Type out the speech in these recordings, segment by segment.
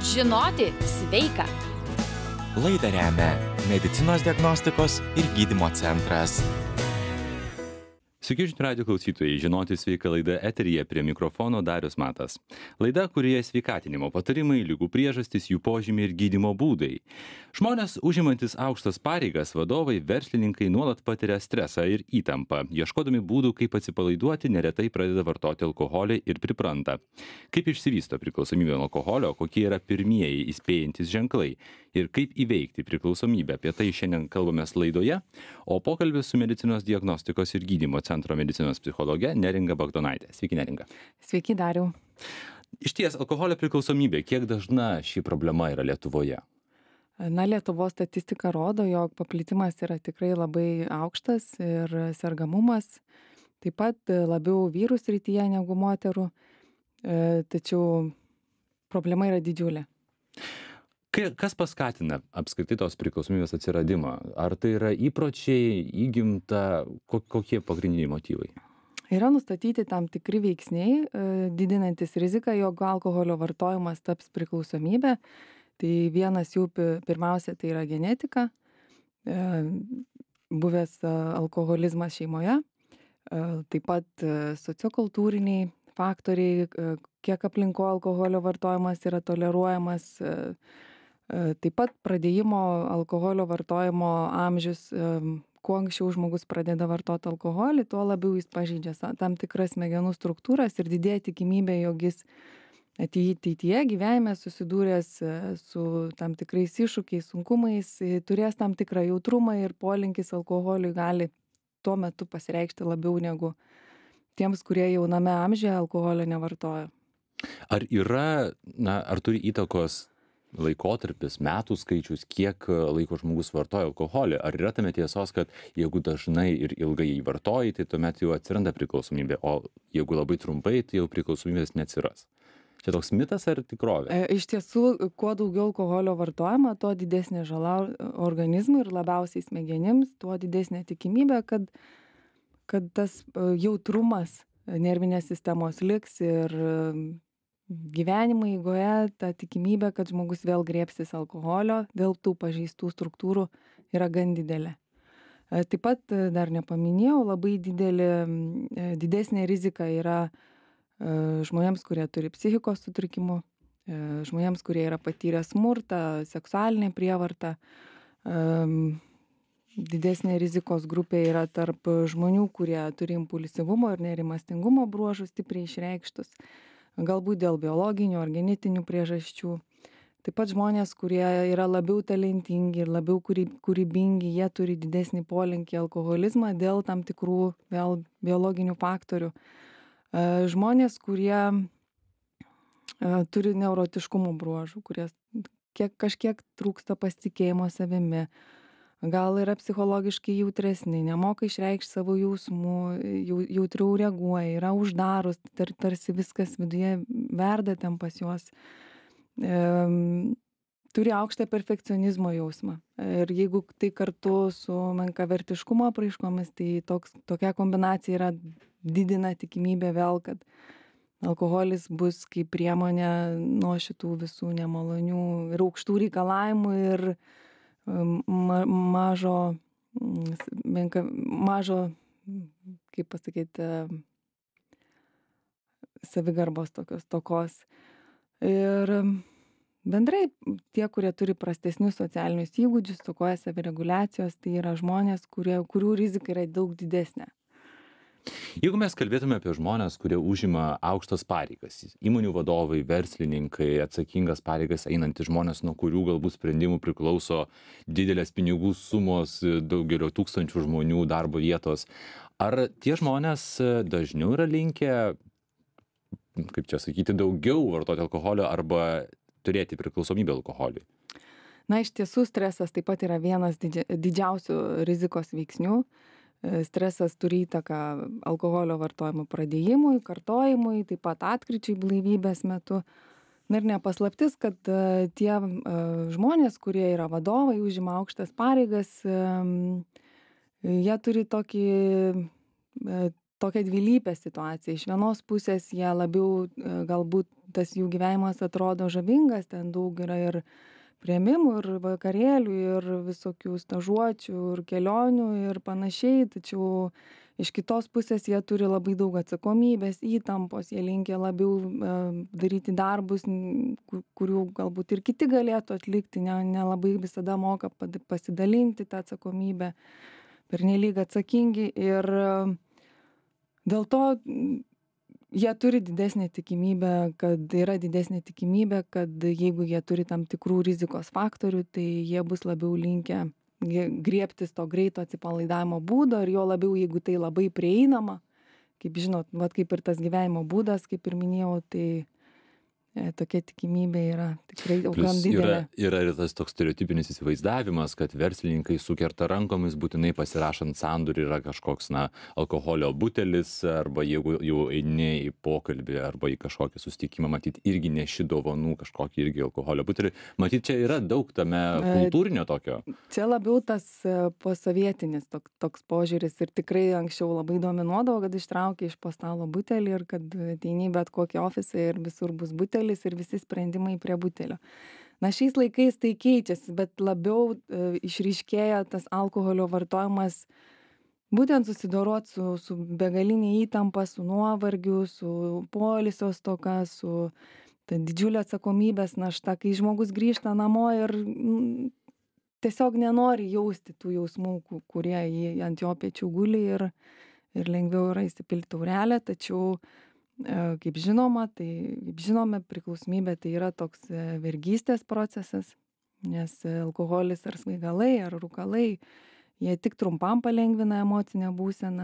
Žinoti sveika. Laidą remia Medicinos diagnostikos ir gydymo centras. Sveiki, žinių radijo klausytojai, Žinoti sveika laida eteryje, prie mikrofono Darius Matas. Laida, kurioje sveikatinimo patarimai, ligų priežastys, jų požymiai ir gydymo būdai. Žmonės užimantis aukštas pareigas, vadovai, verslininkai nuolat patiria stresą ir įtampą. Ieškodami būdų, kaip atsipalaiduoti, neretai pradeda vartoti alkoholį ir pripranta. Kaip išsivysto priklausomybė nuo alkoholio, kokie yra pirmieji įspėjantys ženklai ir kaip įveikti priklausomybę. Apie tai šiandien kalbamės laidoje, o pokalbis su Medicinos diagnostikos ir gydymo centro medicinos psichologe Neringa Bagdonaitė. Sveiki, Neringa. Sveiki, Dariau. Išties, alkoholio priklausomybė, kiek dažna ši problema yra Lietuvoje? Lietuvos statistika rodo, jog paplitimas yra tikrai labai aukštas ir sergamumas taip pat labiau vyrų srityje negu moterų, tačiau problema yra didžiulė. Kas paskatina apskritai tos priklausomybės atsiradimą? Ar tai yra įpročiai, įgimta, kokie pagrindiniai motyvai? Yra nustatyti tam tikri veiksniai, didinantis riziką, jog alkoholio vartojimas taps priklausomybė. Tai vienas jų pirmiausia tai yra genetika, buvęs alkoholizmas šeimoje, taip pat sociokultūriniai faktoriai, kiek aplinkoje alkoholio vartojimas yra toleruojamas, taip pat pradėjimo alkoholio vartojimo amžius. Kuo anksčiau žmogus pradeda vartoti alkoholį, tuo labiau jis pažeidžia tam tikras smegenų struktūras ir didėja tikimybė, jog jis ateityje gyvenime susidūręs su tam tikrais iššūkiais, sunkumais, turės tam tikrą jautrumą ir polinkis alkoholiui gali tuo metu pasireikšti labiau negu tiems, kurie jauname amžiuje alkoholio nevartoja. Ar ar turi įtakos laikotarpis, metų skaičius, kiek laiko žmogus vartoja alkoholį? Ar yra tame tiesos, kad jeigu dažnai ir ilgai jį vartoji, tai tuomet jau atsiranda priklausomybė, o jeigu labai trumpai, tai jau priklausomybės neatsiras? Čia toks mitas ar tikrovė? Iš tiesų, kuo daugiau alkoholio vartojama, tuo didesnė žala organizmui ir labiausiai smegenims, tuo didesnė tikimybė, kad tas jautrumas nervinės sistemos liks ir gyvenimo eigoje ta tikimybė, kad žmogus vėl griebsis alkoholio dėl tų pažeistų struktūrų yra gan didelė. Taip pat dar nepaminėjau, labai didesnė rizika yra žmonėms, kurie turi psichikos sutrikimų, žmonėms, kurie yra patyrę smurtą, seksualinę prievartą. Didesnė rizikos grupė yra tarp žmonių, kurie turi impulsyvumo ir nerimastingumo bruožų stipriai išreikštus, galbūt dėl biologinių ar genetinių priežasčių. Taip pat žmonės, kurie yra labiau talentingi ir labiau kūrybingi, jie turi didesnį polinkį į alkoholizmą dėl tam tikrų vėl biologinių faktorių. Žmonės, kurie turi neurotiškumo bruožų, kurie kažkiek trūksta pasitikėjimo savimi, gal yra psichologiškai jautresni, nemoka išreikšti savo jausmų, jautriau reaguoja, yra uždarus, tarsi viskas viduje verda ten pas juos. Turi aukštą perfekcionizmo jausmą. Ir jeigu tai kartu su menkavertiškumo apraiškomis, tai tokia kombinacija didina tikimybę vėl, kad alkoholis bus kaip priemonė nuo šitų visų nemalonių ir aukštų reikalavimų ir mažo, kaip pasakyti, savigarbos tokios tokos. Ir bendrai tie, kurie turi prastesnius socialinius įgūdžius, stokoja savireguliacijos, tai yra žmonės, kurių rizika yra daug didesnė. Jeigu mes kalbėtume apie žmonės, kurie užima aukštas pareigas, įmonių vadovai, verslininkai, atsakingas pareigas einantys žmonės, nuo kurių galbūt sprendimų priklauso didelės pinigų sumos, daugelio tūkstančių žmonių darbo vietos, ar tie žmonės dažniau yra linkę, kaip čia sakyti, daugiau vartoti alkoholio arba turėti priklausomybę alkoholiui? Iš tiesų stresas taip pat yra vienas didžiausių rizikos veiksnių. Stresas turi įtaką alkoholio vartojimo pradėjimui, kartojimui, taip pat atkryčiai blaivybės metu. Ir nepaslaptis, kad tie žmonės, kurie yra vadovai, užima aukštas pareigas, jie turi tokį tokia dvilypė situacija. Iš vienos pusės jie labiau, galbūt tas jų gyvenimas atrodo žavingas, ten daug yra ir priėmimų, ir vakarėlių, ir visokių stažuočių, ir kelionių, ir panašiai, tačiau iš kitos pusės jie turi labai daug atsakomybės, įtampos, jie linkę labiau daryti darbus, kurių galbūt ir kiti galėtų atlikti, nelabai visada moka pasidalinti tą atsakomybę, pernelyg atsakingi ir dėl to jie turi didesnę tikimybę, yra didesnė tikimybė, kad jeigu jie turi tam tikrų rizikos faktorių, tai jie bus labiau linkę griebtis to greito atsipalaidavimo būdo ir jo labiau, jeigu tai labai prieinama, kaip žinot, vat kaip ir tas gyvenimo būdas, kaip ir minėjau, tai tokia tikimybė yra tikrai gan didelė. Yra ir tas toks stereotipinis įsivaizdavimas, kad verslininkai sukerta rankomis, būtinai pasirašant sandorį yra kažkoks, alkoholio butelis, arba jeigu jau eini į pokalbį arba į kažkokį susitikimą, matyt, irgi neši dovanų kažkokį irgi alkoholio butelį. Matyt, čia yra daug tame kultūrinio tokio. Čia labiau tas posovietinis toks požiūris ir tikrai anksčiau labai dominuodavo, kad ištraukia iš po stalo butelį ir kad ateini bet kokį ofisą ir visur bus butelis ir visi sprendimai prie butelio. Na, šiais laikais tai keičiasi, bet labiau išryškėja tas alkoholio vartojimas būtent susidorot su begalinė įtampa, su nuovargiu, su poilsio stoka, su ta didžiulė atsakomybės našta, kai žmogus grįžta namo ir tiesiog nenori jausti tų jausmų, kurie ant jo pečių guli ir lengviau yra įsipilti taurelę, tačiau kaip žinome, priklausomybė tai yra toks vergystės procesas, nes alkoholis ar svaigalai, ar rūkalai, jie tik trumpam palengvina emocinę būseną,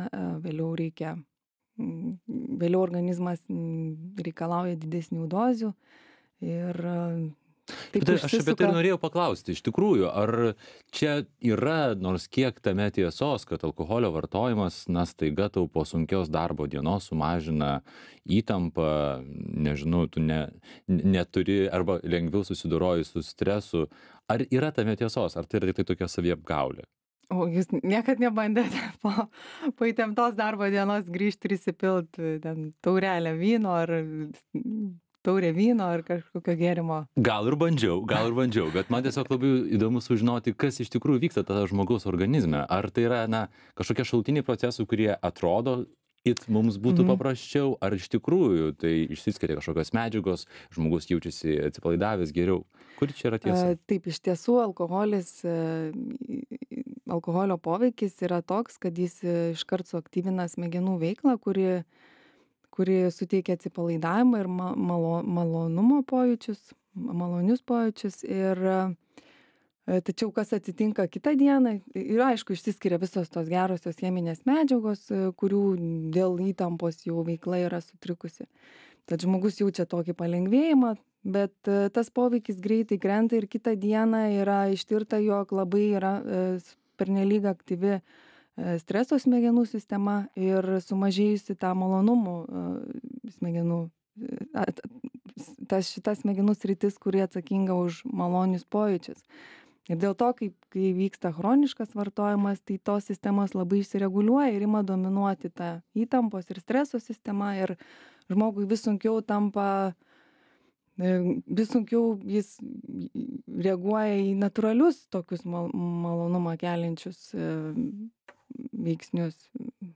vėliau organizmas reikalauja didesnių dozių ir Bet aš apie tai norėjau paklausti, iš tikrųjų, ar čia yra nors kiek tame tiesos, kad alkoholio vartojimas, staiga tau po sunkios darbo dienos sumažina įtampą, nežinau, tu neturi arba lengviau susidoroji su stresu. Ar yra tame tiesos, ar tai yra tik tai tokia saviapgaulė? O jūs niekad nebandėte po įtemptos darbo dienos grįžti ir įsipilti taurelę vyno ar taurė vyno ar kažkokio gėrimo? Gal ir bandžiau, bet man tiesiog labai įdomu sužinoti, kas iš tikrųjų vyksta tada žmogaus organizme. Ar tai yra, kažkokie šalutiniai procesai, kurie atrodo, mums būtų paprasčiau, ar iš tikrųjų tai išsiskiria kažkokios medžiagos, žmogus jaučiasi atsipalaidavęs geriau. Kur čia yra tiesa? Taip, iš tiesų alkoholio poveikis yra toks, kad jis iškart suaktyvina smegenų veiklą, kuri suteikia atsipalaidavimą ir malonumo pojūčius, malonius pojūčius. Tačiau kas atsitinka kitą dieną, ir aišku, išsiskiria visos tos gerosios cheminės medžiagos, kurių dėl įtampos jau veikla yra sutrikusi. Tad žmogus jaučia tokį palengvėjimą, bet tas poveikis greitai krenta ir kitą dieną yra ištirta, jog labai yra pernelyg aktyvi streso smegenų sistema ir sumažėjusi tą malonumų smegenų, šita smegenų sritis, kuri atsakinga už malonius pojūčius. Ir dėl to, kai vyksta chroniškas vartojimas, tai tos sistemos labai išsireguliuoja ir ima dominuoti tą įtampos ir streso sistema ir žmogui vis sunkiau jis reaguoja į natūralius tokius malonumą keliančius veiksnius,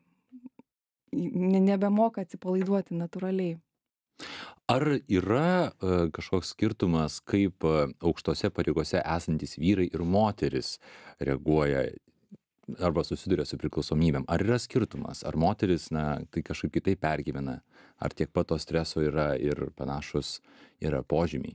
nebemoka atsipalaiduoti natūraliai. Ar yra kažkoks skirtumas, kaip aukštose pareigose esantis vyrai ir moteris reaguoja arba susiduria su priklausomybėm? Ar yra skirtumas? Ar moteris tai kažkaip kitaip pergyvena? Ar tiek pat to streso yra ir panašus yra požymiai?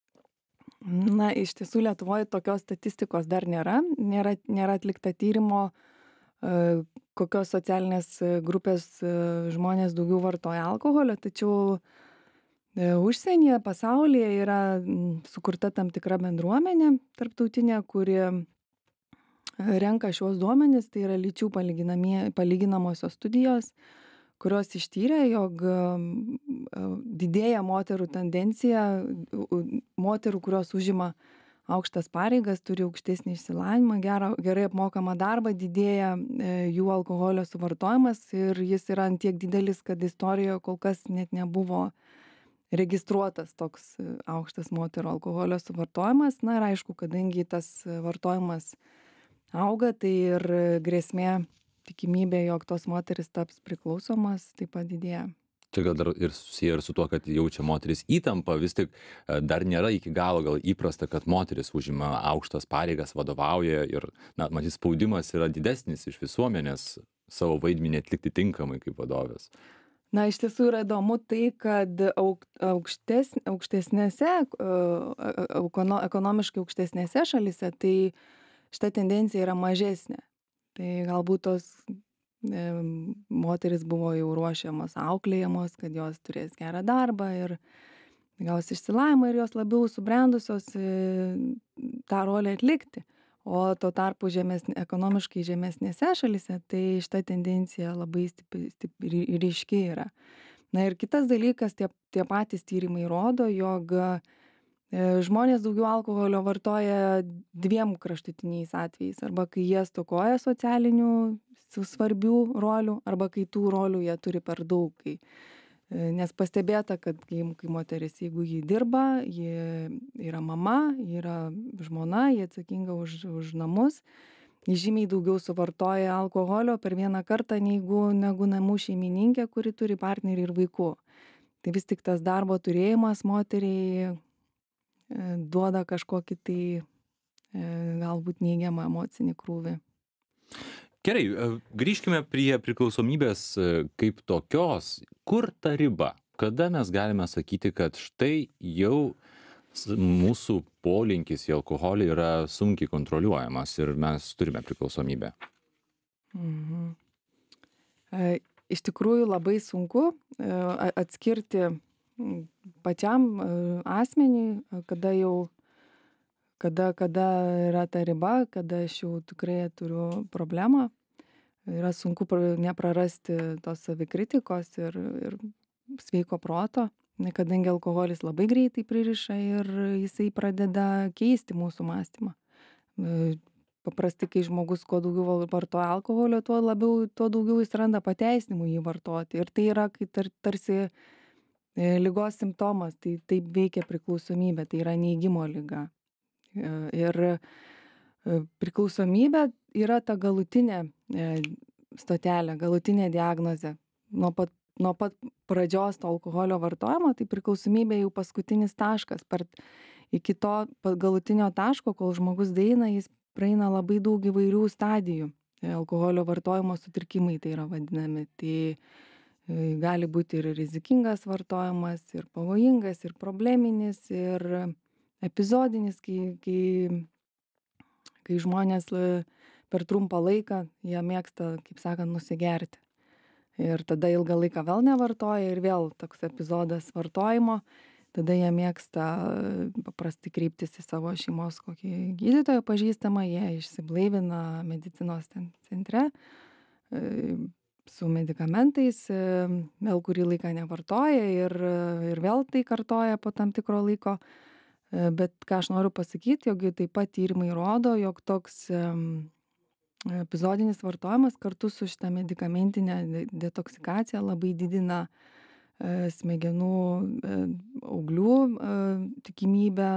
Iš tiesų Lietuvoje tokios statistikos dar nėra. Nėra atlikta tyrimo, kokios socialinės grupės žmonės daugiau vartoja alkoholio, tačiau užsienyje, pasaulyje yra sukurta tam tikra bendruomenė tarptautinė, kuri renka šiuos duomenis, tai yra lyčių palyginamosios studijos, kurios ištyrė, jog didėja moterų tendencija, moterų, kurios užima aukštas pareigas, turi aukštesnį išsilavinimą, gerai apmokamą darbą, didėja jų alkoholio suvartojimas ir jis yra ant tiek didelis, kad istorijoje kol kas net nebuvo registruotas toks aukštas moterų alkoholio suvartojimas. Na ir aišku, kadangi tas vartojimas auga, tai ir grėsmė, tikimybė, jog tos moteris taps priklausomas, taip pat didėja. Čia gal dar ir susiję ir su tuo, kad jaučia moteris įtampą, vis tik dar nėra iki galo gal įprasta, kad moteris užima aukštas pareigas, vadovauja ir, na, matyt, spaudimas yra didesnis iš visuomenės savo vaidmenį atlikti tinkamai kaip vadovės. Na, iš tiesų yra įdomu tai, kad aukštesnėse, ekonomiškai aukštesnėse šalyse, tai šita tendencija yra mažesnė. Tai galbūt tos moteris buvo jau ruošiamos, auklėjamos, kad jos turės gerą darbą ir gaus išsilavinimą ir jos labiau subrendusios tą rolę atlikti. O tuo tarpu ekonomiškai žemesnėse šalyse, tai šita tendencija labai stipri ir ryški yra. Na ir kitas dalykas, tie patys tyrimai rodo, jog žmonės daugiau alkoholio vartoja dviem kraštutiniais atvejais. Arba kai jie stokoja socialinių svarbių rolių, arba kai tų rolių jie turi per daug. Nes pastebėta, kad kai moteris, jeigu ji dirba, ji yra mama, ji yra žmona, ji atsakinga už namus, ji žymiai daugiau suvartoja alkoholio per vieną kartą negu namų šeimininkė, kuri turi partnerį ir vaikų. Tai vis tik tas darbo turėjimas moteriai duoda kažkokį tai galbūt neigiamą emocinį krūvį. Gerai, grįžkime prie priklausomybės kaip tokios. Kur ta riba? Kada mes galime sakyti, kad štai jau mūsų polinkis į alkoholį yra sunkiai kontroliuojamas ir mes turime priklausomybę? Iš tikrųjų labai sunku atskirti pačiam asmeniui, kada yra ta riba, kada aš jau tikrai turiu problemą. Yra sunku neprarasti tos savikritikos ir sveiko proto, kadangi alkoholis labai greitai pririša ir jisai pradeda keisti mūsų mąstymą. Paprastai, kai žmogus kuo daugiau vartoja alkoholio, tuo daugiau jis randa pateisinimų jį vartoti. Ir tai yra tarsi ligos simptomas, tai taip veikia priklausomybė, tai yra neigimo liga. Ir priklausomybė yra ta galutinė stotelė, galutinė diagnozė. Nuo pat pradžios to alkoholio vartojimo, tai priklausomybė jau paskutinis taškas. Iki to galutinio taško, kol žmogus daeina, jis praeina labai daug įvairių stadijų. Alkoholio vartojimo sutrikimai tai yra vadinami. Tai gali būti ir rizikingas vartojimas, ir pavojingas, ir probleminis, ir epizodinis, kai žmonės per trumpą laiką jie mėgsta, kaip sakant, nusigerti. Ir tada ilgą laiką vėl nevartoja ir vėl toks epizodas vartojimo. Tada jie mėgsta paprastai kreiptis į savo šeimos kokį gydytoją pažįstamą, jie išsiblaivina medicinos centre su medikamentais, vėl kurį laiką nevartoja ir vėl tai kartoja po tam tikro laiko. Bet ką aš noriu pasakyti, jog taip pat tyrimai rodo, jog toks epizodinis vartojimas kartu su šitą medikamentinę detoksikaciją labai didina smegenų auglių tikimybę,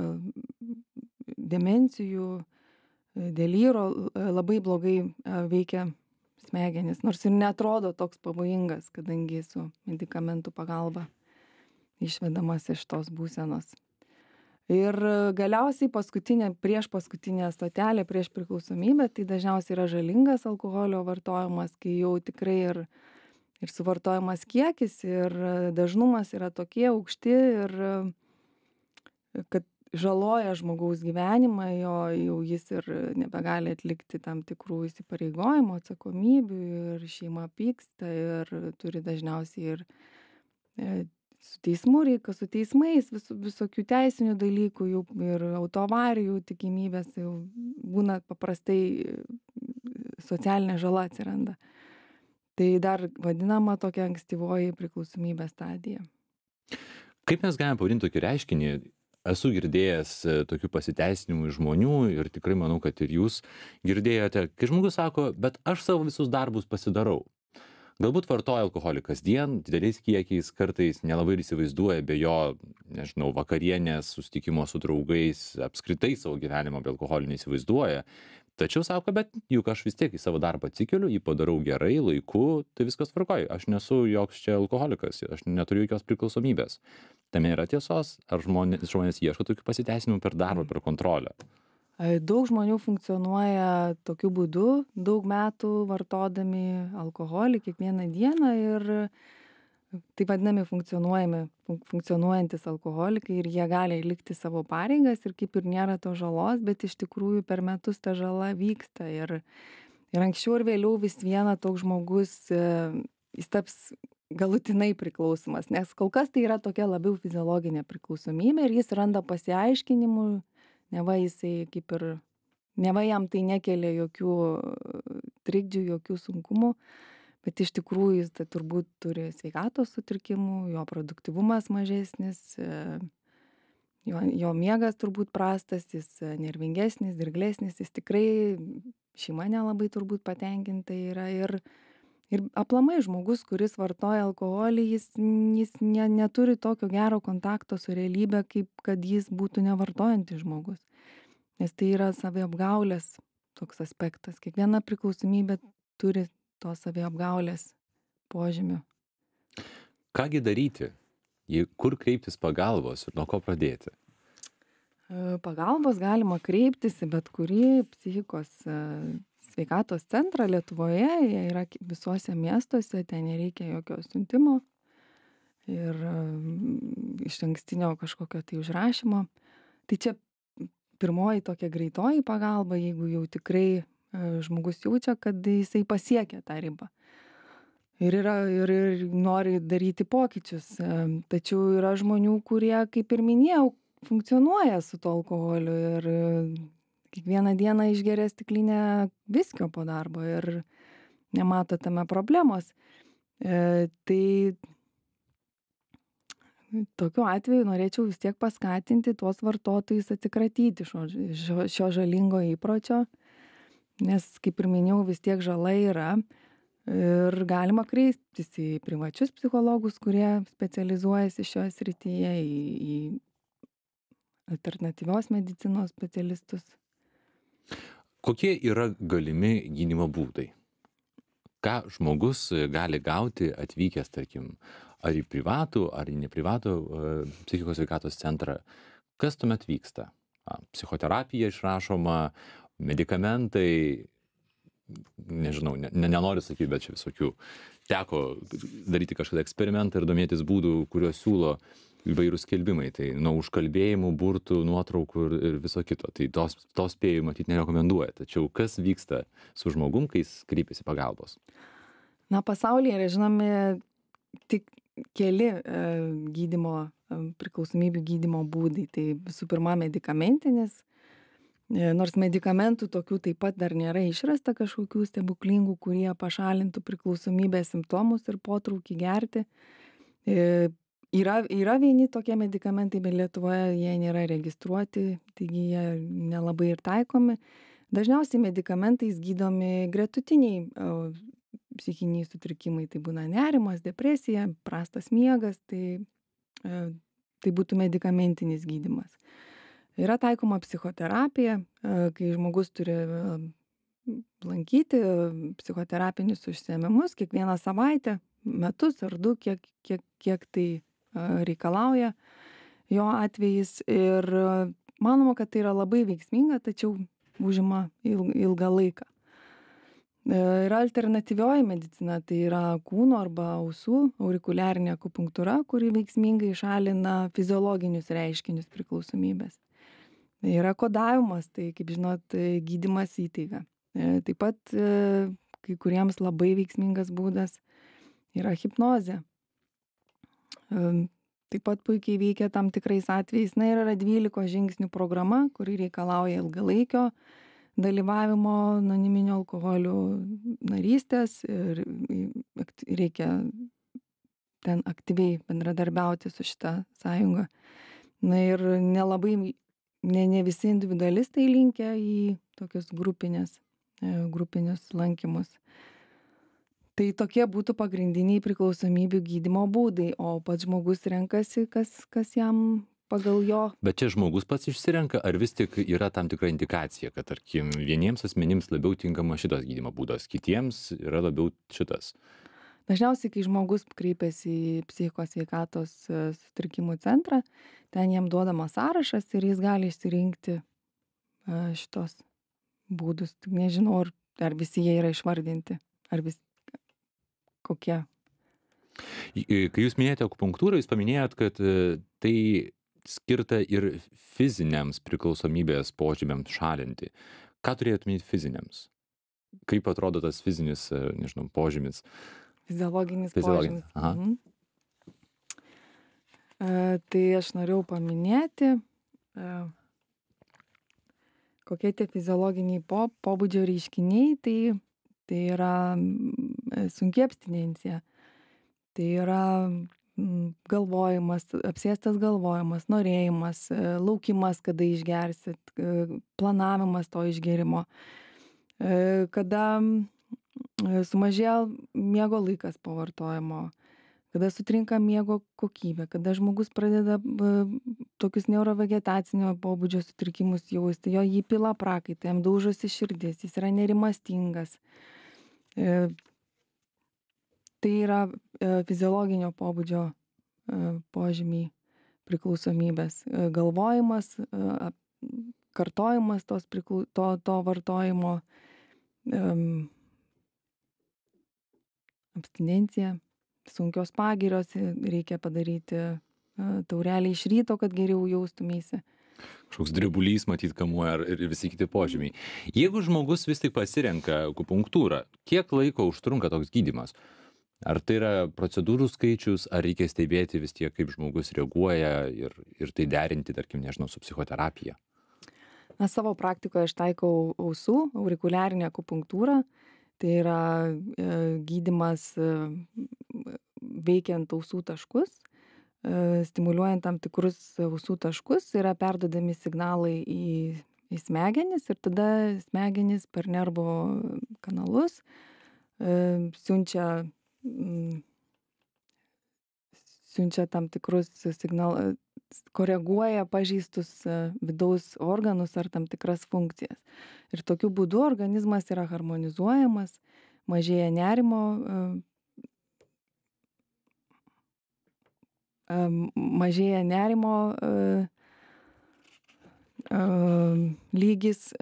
demencijų, delyro, labai blogai veikia smegenis, nors ir neatrodo toks pavojingas, kadangi su medikamentų pagalba išvedamas iš tos būsenos. Ir galiausiai prieš paskutinę stotelę, prieš priklausomybę, tai dažniausiai yra žalingas alkoholio vartojimas, kai jau tikrai ir suvartojimas kiekis, ir dažnumas yra tokie aukšti, ir kad žaloja žmogaus gyvenimą, jau jis ir nebegali atlikti tam tikrų įsipareigojimų, atsakomybių, ir šeima pyksta, ir turi dažniausiai ir su teismais, visokių teisinių dalykų, ir autoavarijų tikimybės, jau būna paprastai socialinė žala atsiranda. Tai dar vadinama tokia ankstyvoji priklausomybės stadija. Kaip mes galime pavadinti tokį reiškinį, esu girdėjęs tokių pasiteisinimų iš žmonių ir tikrai manau, kad ir jūs girdėjote, kai žmogus sako, bet aš savo visus darbus pasidarau. Galbūt vartoja alkoholį kasdien, dideliais kiekiais, kartais nelabai ir įsivaizduoja be jo, nežinau, vakarienės, susitikimo su draugais, apskritai savo gyvenimo be alkoholio neįsivaizduoja. Tačiau sako, bet juk aš vis tiek į savo darbą atsikeliu, jį padarau gerai, laiku, tai viskas tvarkoj. Aš nesu joks čia alkoholikas, aš neturiu jokios priklausomybės. Tame yra tiesos, ar žmonės ieško tokių pasiteisinimų per darbą, per kontrolę? Daug žmonių funkcionuoja tokiu būdu, daug metų vartodami alkoholį kiekvieną dieną ir taip vadinami funkcionuojantys alkoholikai ir jie gali likti savo pareigas ir kaip ir nėra to žalos, bet iš tikrųjų per metus ta žala vyksta ir anksčiau ir vėliau vis viena toks žmogus jis taps galutinai priklausomas, nes kol kas tai yra tokia labiau fiziologinė priklausomybė ir jis randa pasiaiškinimų, neva jam tai nekelia jokių trikdžių, jokių sunkumų, bet iš tikrųjų jis tai turbūt turi sveikatos sutrikimų, jo produktyvumas mažesnis, jo miegas turbūt prastas, jis nervingesnis, dirglesnis, jis tikrai šeima nelabai turbūt patenkinta yra ir aplamai žmogus, kuris vartoja alkoholį, jis neturi tokio gero kontakto su realybe, kaip kad jis būtų nevartojantis žmogus. Nes tai yra saviapgaulės toks aspektas. Kiekviena priklausomybė turi to saviapgaulės požymių. Kągi daryti? Kur kreiptis pagalbos ir nuo ko pradėti? Pagalbos galima kreiptis į bet kurį psichikos sveikatos centrą Lietuvoje, jie yra visuose miestuose, ten nereikia jokio siuntimo ir išankstinio kažkokio tai užrašymo. Tai čia pirmoji tokia greitoji pagalba, jeigu jau tikrai žmogus jaučia, kad jisai pasiekia tą ribą. Ir nori daryti pokyčius. Tačiau yra žmonių, kurie, kaip ir minėjau, funkcionuoja su to alkoholiu ir kiekvieną dieną išgeria stiklinę viskio po darbo ir nemato tame problemos. Tai tokiu atveju norėčiau vis tiek paskatinti tuos vartotojus atsikratyti šio žalingo įpročio, nes, kaip ir minėjau, vis tiek žala yra ir galima kreiptis į privačius psichologus, kurie specializuojasi šioje srityje, į alternatyvios medicinos specialistus. Kokie yra galimi gydymo būdai? Ką žmogus gali gauti atvykęs, tarkim, ar į privatų, ar į neprivatų psichikos sveikatos centrą? Kas tuomet vyksta? Psichoterapija išrašoma, medikamentai, nežinau, nenoriu sakyti, bet čia visokių. Teko daryti kažkada eksperimentą ir domėtis būdų, kuriuos siūlo įvairūs skelbimai. Tai nuo užkalbėjimų, burtų, nuotraukų ir viso kito. Tai to spėjų matyti nerekomenduoja. Tačiau kas vyksta su žmogum, kai jis kreipiasi pagalbos? Pasaulyje yra žinomi tik keli priklausomybių gydymo būdai. Tai visų pirma medikamentinis, nors medikamentų tokių taip pat dar nėra išrasta kažkokių stebuklingų, kurie pašalintų priklausomybės simptomus ir potraukį gerti. Yra vieni tokie medikamentai, bet Lietuvoje jie nėra registruoti, taigi jie nelabai ir taikomi. Dažniausiai medikamentais gydomi gretutiniai psichiniai sutrikimai, tai būna nerimas, depresija, prastas miegas, tai būtų medikamentinis gydymas. Yra taikoma psichoterapija, kai žmogus turi lankyti psichoterapinius užsiėmimus kiekvieną savaitę, metus ar du, kiek tai reikalauja jo atvejis. Ir manoma, kad tai yra labai veiksminga, tačiau užima ilgą laiką. Yra alternatyvioji medicina, tai yra kūno arba ausų aurikuliarinė akupunktūra, kuri veiksmingai šalina fiziologinius reiškinius priklausomybės. Yra kodavimas, tai kaip žinot, gydymas įtaiga. Taip pat kai kuriems labai veiksmingas būdas yra hipnozė. Taip pat puikiai veikia tam tikrais atvejais. Ir yra 12 žingsnių programa, kuri reikalauja ilgalaikio dalyvavimo anoniminių alkoholių narystės ir reikia ten aktyviai bendradarbiauti su šita sąjunga. Na ir nelabai, ne visi individualistai linkę į tokius grupinius lankymus. Tai tokie būtų pagrindiniai priklausomybių gydymo būdai, o pats žmogus renkasi, kas jam pagal jo. Bet čia žmogus pats išsirenka, ar vis tik yra tam tikra indikacija, kad, tarkim, vieniems asmenims labiau tinkama šitas gydymo būdas, kitiems yra labiau šitas? Dažniausiai, kai žmogus kreipiasi į psichikos sveikatos sutrikimų centrą, ten jam duodamas sąrašas ir jis gali išsirinkti šitos būdus. Tik nežinau, ar visi jie yra išvardinti, ar vis kokie. Kai jūs minėjote akupunktūrą, jūs paminėjot, kad tai skirta ir fiziniams priklausomybės požymiams šalinti. Ką turėjot minėti fiziniams? Kaip atrodo tas fizinis, nežinau, požymis? Fiziologinis Fiziologinis, požymis. aha. Tai aš norėjau paminėti, kokie tie fiziologiniai pobūdžio reiškiniai. Tai yra sunki abstinencija. Tai yra galvojimas, apsėstas galvojimas, norėjimas, laukimas, kada išgersit, planavimas to išgerimo, kada sumažėja miego laikas po vartojimo, kada sutrinka miego kokybė, kada žmogus pradeda tokius neurovegetacinio pobūdžio sutrikimus jausti, jį pila prakaitai, jam daužosi širdis, jis yra nerimastingas. Tai yra fiziologinio pobūdžio požymiai priklausomybės. Galvojimas, kartojimas to vartojimo, abstinencija, sunkios pagirios, reikia padaryti taurelį iš ryto, kad geriau jaustumeisi. Kažkoks drebulys matyt kamuoja ir visi kiti požymiai. Jeigu žmogus vis tik pasirenka akupunktūrą, kiek laiko užtrunka toks gydymas? Ar tai yra procedūrų skaičius, ar reikia stebėti vis tiek, kaip žmogus reaguoja ir tai derinti, tarkim, nežinau, su psichoterapija? Na, savo praktikoje aš taikau ausų, aurikuliarinę akupunktūrą. Tai yra gydymas veikiant ausų taškus, stimuliuojant tam tikrus ausų taškus, yra perduodami signalai į smegenis ir tada smegenys per nervų kanalus siunčia tam tikrus signalus, koreguoja pažeistus vidaus organus ar tam tikras funkcijas. Ir tokiu būdu organizmas yra harmonizuojamas, mažėja nerimo lygis,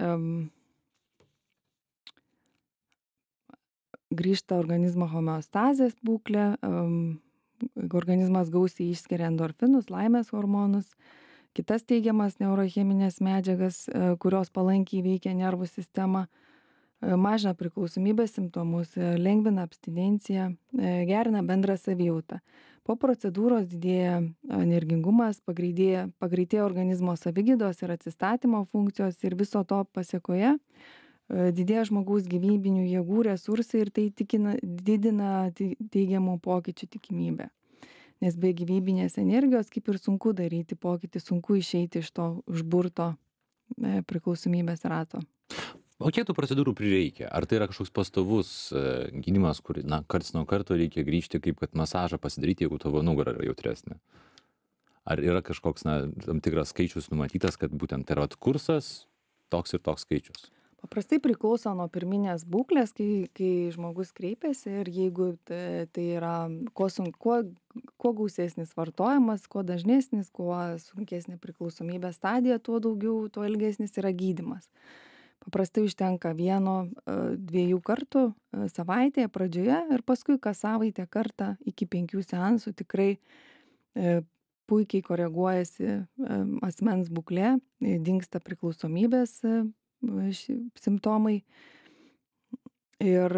grįžta organizmo homeostazės būklė, organizmas gausiai išskiria endorfinus, laimės hormonus, kitas teigiamas neurocheminės medžiagas, kurios palankiai veikia nervų sistemą, mažina priklausomybės simptomus, lengvina abstinenciją, gerina bendrą savijautą. Po procedūros didėja energingumas, pagreitėja organizmo savigydos ir atsistatymo funkcijos ir viso to pasėkoje didėja žmogaus gyvybinių jėgų, resursai ir tai didina teigiamų pokyčių tikimybę. Nes be gyvybinės energijos kaip ir sunku daryti pokytį, sunku išeiti iš to užburto priklausomybės rato. O kiek tų procedūrų prireikia? Ar tai yra kažkoks pastovus gydymas, kur karts nuo karto reikia grįžti, kaip kad masažą pasidaryti, jeigu tavo nugara yra jautresnė? Ar yra kažkoks tam tikras skaičius numatytas, kad būtent tai yra kursas toks ir toks skaičius? Paprastai priklauso nuo pirminės būklės, kai žmogus kreipiasi ir jeigu tai yra kuo gausesnis vartojimas, kuo dažnesnis, kuo sunkesnė priklausomybės stadija, tuo daugiau, tuo ilgesnis yra gydymas. Paprastai užtenka 1-2 kartų savaitėje pradžioje ir paskui kas savaitę kartą iki 5 seansų tikrai puikiai koreguojasi asmens būklė, dingsta priklausomybės simptomai ir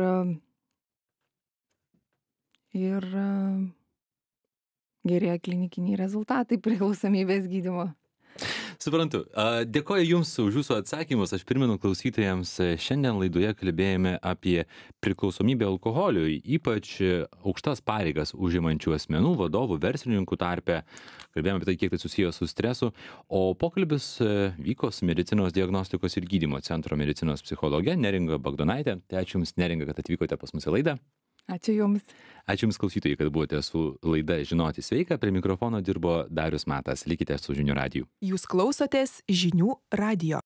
gerėja klinikiniai rezultatai priklausomybės gydymo. Suprantu. Dėkoju Jums už Jūsų atsakymus. Aš primenu klausytojams, šiandien laidoje kalbėjome apie priklausomybę alkoholiui, ypač aukštas pareigas užimančių asmenų, vadovų, verslininkų tarpe. Kalbėjome apie tai, kiek tai susijęs su stresu. O pokalbis vyko su Medicinos diagnostikos ir gydymo centro medicinos psichologe Neringa Bagdonaitė. Tai ačiū Jums, Neringa, kad atvykote pas mus į laidą. Ačiū Jums. Ačiū Jums, klausytojai, kad buvote su laida Žinoti sveika. Prie mikrofono dirbo Darius Matas. Likite su Žinių radiju. Jūs klausotės Žinių radijo.